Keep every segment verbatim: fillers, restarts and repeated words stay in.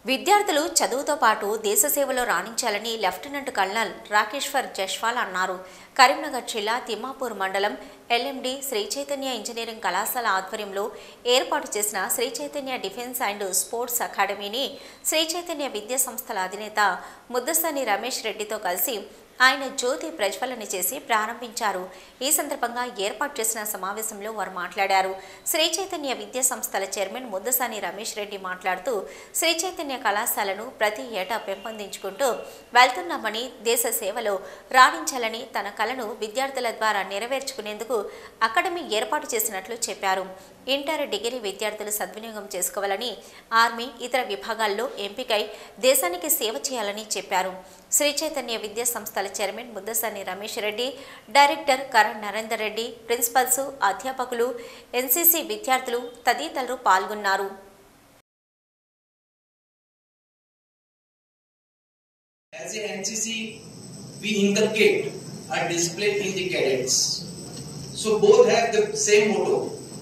విద్యార్థులు చదువుతో పాటు దేశ సేవలో రాణించాలని లెఫ్టినెంట్ కల్నల్ రాకేశ్వర్ జైస్వాల్ అన్నారు. కరీంనగర్ జిల్లా తిమ్మాపూర్ మండలం ఎల్ఎండి శ్రీ చైతన్య ఇంజనీరింగ్ కళాశాల ఆధ్వర్యంలో ఏర్పాటు చేసిన Sri Chaitanya defence and sports అకాడమీని శ్రీ చైతన్య విద్యా సంస్థల అధినేత ముద్దసాని రమేష్ రెడ్డితో కలిసి ఆయన జ్యోతి ప్రజ్వలన చేసి ప్రారంభించారు. ఈ సందర్భంగా ఏర్పాటు చేసిన సమావేశంలో వారు మాట్లాడారు. శ్రీ చైతన్య విద్యా సంస్థల చైర్మన్ ముద్దసాని రమేష్ రెడ్డి మాట్లాడుతూ శ్రీ చైతన్య కళాశాలను ప్రతి ఏటా పెంపొందించుకుంటూ వెళ్తున్నామని, దేశ సేవలో రాణించాలని తన కలను విద్యార్థుల ద్వారా నెరవేర్చుకునేందుకు అకాడమీ ఏర్పాటు చేసినట్లు చెప్పారు. ఇంటర్, డిగ్రీ విద్యార్థులు సద్వినియోగం చేసుకోవాలని, ఆర్మీ, ఇతర విభాగాల్లో ఎంపికై దేశానికి సేవ చేయాలని చెప్పారు. శ్రీ చైతన్య విద్యా సంస్థల chairman Muddasani Ramesh Reddy, director Karan Narender Reddy, principals, అధ్యాపకులు, ఎన్సీసీ విద్యార్థులు తదితరులు పాల్గొన్నారు. As a N C C, we inculcate our discipline in the cadets. So both have the same motto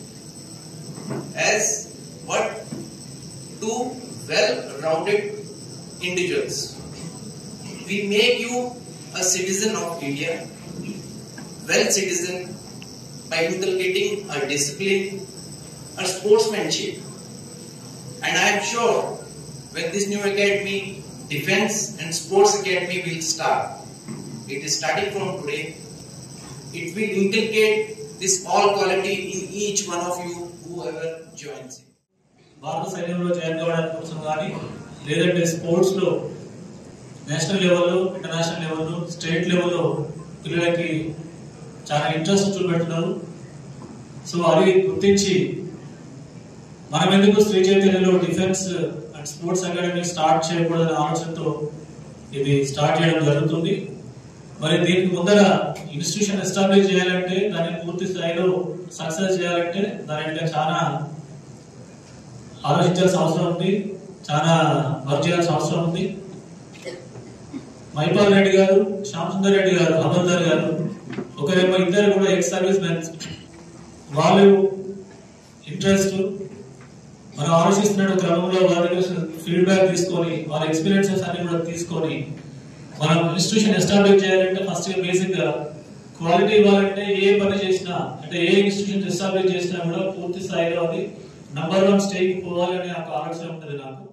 as what two well-rounded individuals. We make you a citizen of India, well citizen, by inculcating a discipline, a sportsmanship. And I am sure when this new academy, Defense and Sports Academy will start, it is starting from today, it will inculcate this all quality in each one of you whoever joins it. భారత సైన్యంలో join కావడానికి కోసం కానీ లేదంటే స్పోర్ట్స్లో national లెవెల్లో, international లెవెల్లో, state లెవెల్లో పిల్లలకి చాలా ఇంట్రెస్ట్ చూపెడుతున్నారు. సో అది గుర్తించి మనం ఎందుకు శ్రీ చైతన్యలో defence and sports academy start చేయకూడదనే ఆలోచనతో ఇది స్టార్ట్ చేయడం జరుగుతుంది. మరి దీనికి ముందర ఇన్స్టిట్యూషన్ ఎస్టాబ్లిష్ చేయాలంటే, దాన్ని పూర్తి స్థాయిలో సక్సెస్ చేయాలంటే దాని చాలా ఆలోచించాల్సిన అవసరం ఉంది, చాలా వర్క్ చేయాల్సిన అవసరం ఉంది. మైపాల్ రెడ్డి గారు, శ్యామ్ సుందర్ రెడ్డి గారు, అమర్దర్ గారు, ఒకరేమో ఇద్దరు కూడా ఎక్స్ సర్వీస్ మెన్స్. వాళ్ళు ఇంట్రెస్ట్ మనం ఆలోచిస్తున్న క్రమంలో వాళ్ళ ఫీడ్బ్యాక్ తీసుకొని, వాళ్ళ ఎక్స్పీరియన్సెస్ అన్ని కూడా తీసుకొని మనం ఇన్స్టిట్యూషన్ ఎస్టాబ్లిష్ చేయాలంటే ఫస్ట్ బేసిక్ గా క్వాలిటీ ఇవ్వాలంటే ఏ పని చేసినా, అంటే ఏ ఇన్స్టిట్యూషన్ ఎస్టాబ్లిష్ చేసినా కూడా పూర్తి స్థాయిలో అది నంబర్ వన్ స్టేజ్కి పోవాలనే ఒక ఆలోచన ఉంటుంది నాకు.